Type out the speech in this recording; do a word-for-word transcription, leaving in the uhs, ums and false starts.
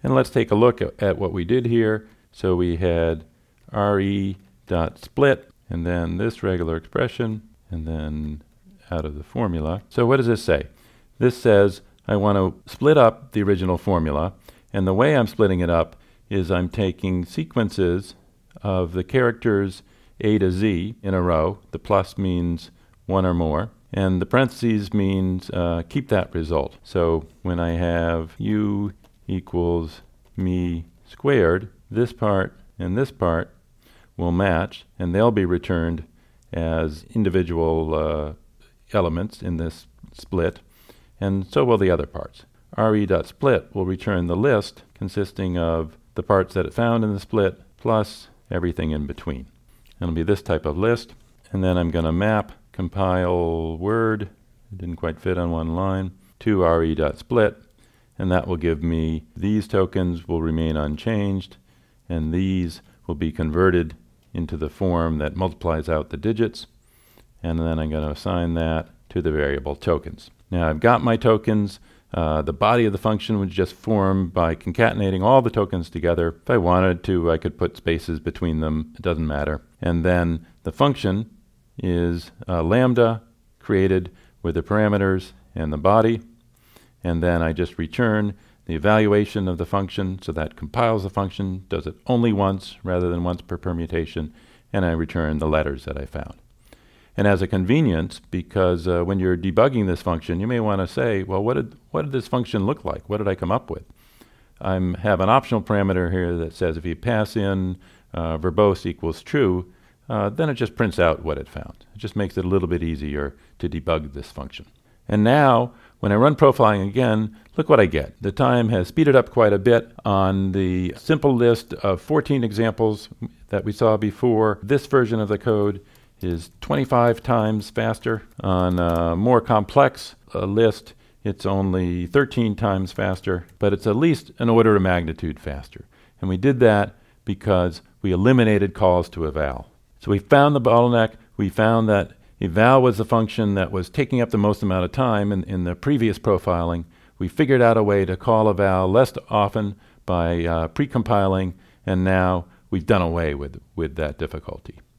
And let's take a look at, at what we did here. So we had re dot split, and then this regular expression, and then out of the formula. So what does this say? This says I want to split up the original formula, and the way I'm splitting it up is I'm taking sequences of the characters A to Z in a row. The plus means one or more, and the parentheses means uh, keep that result. So when I have u equals me squared, this part and this part will match, and they'll be returned as individual uh, elements in this split, and so will the other parts. re.split will return the list consisting of the parts that it found in the split plus everything in between. It'll be this type of list, and then I'm going to map compile word, it didn't quite fit on one line, to re.split, and that will give me these tokens will remain unchanged, and these will be converted into the form that multiplies out the digits, and then I'm going to assign that to the variable tokens. Now I've got my tokens. Uh, the body of the function would just form by concatenating all the tokens together. If I wanted to, I could put spaces between them. It doesn't matter. And then the function is uh, lambda created with the parameters and the body, and then I just return the evaluation of the function, so that compiles the function, does it only once rather than once per permutation, and I return the letters that I found. And as a convenience, because uh, when you're debugging this function, you may want to say, well, what did, what did this function look like? What did I come up with? I have an optional parameter here that says if you pass in uh, verbose equals true, uh, then it just prints out what it found. It just makes it a little bit easier to debug this function. And now, when I run profiling again, look what I get. The time has speeded up quite a bit on the simple list of fourteen examples that we saw before. This version of the code is twenty-five times faster. On a more complex uh, list, it's only thirteen times faster, but it's at least an order of magnitude faster. And we did that because we eliminated calls to eval. So we found the bottleneck. We found that eval was the function that was taking up the most amount of time in, in the previous profiling. We figured out a way to call eval less often by uh, pre-compiling, and now we've done away with, with that difficulty.